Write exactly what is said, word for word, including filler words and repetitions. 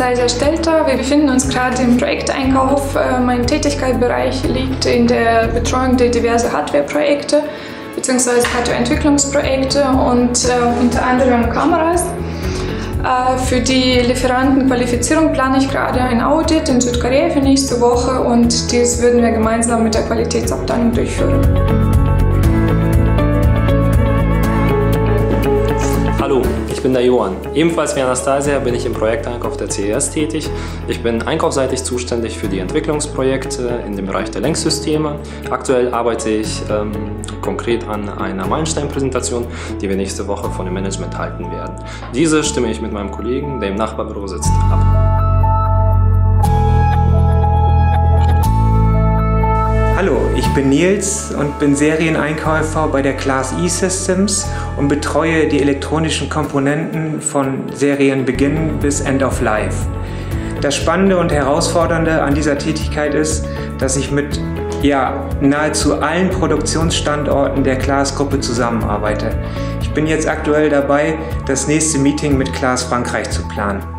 Anastasia Stelter. Wir befinden uns gerade im Projekteinkauf. Mein Tätigkeitsbereich liegt in der Betreuung der diversen Hardware-Projekte bzw. Hardware-Entwicklungsprojekte und äh, unter anderem Kameras. Äh, für die Lieferantenqualifizierung plane ich gerade ein Audit in Südkorea für nächste Woche und dies würden wir gemeinsam mit der Qualitätsabteilung durchführen. Hallo, ich bin der Johann. Ebenfalls wie Anastasia bin ich im Projekteinkauf der C E S tätig. Ich bin einkaufsseitig zuständig für die Entwicklungsprojekte in dem Bereich der Lenksysteme. Aktuell arbeite ich ähm, konkret an einer Meilensteinpräsentation, die wir nächste Woche von dem Management halten werden. Diese stimme ich mit meinem Kollegen, der im Nachbarbüro sitzt, ab. Hallo, ich bin Nils und bin Serieneinkäufer bei der Claas E-Systems und betreue die elektronischen Komponenten von Serienbeginn bis End of Life. Das Spannende und Herausfordernde an dieser Tätigkeit ist, dass ich mit ja, nahezu allen Produktionsstandorten der Claas-Gruppe zusammenarbeite. Ich bin jetzt aktuell dabei, das nächste Meeting mit Claas Frankreich zu planen.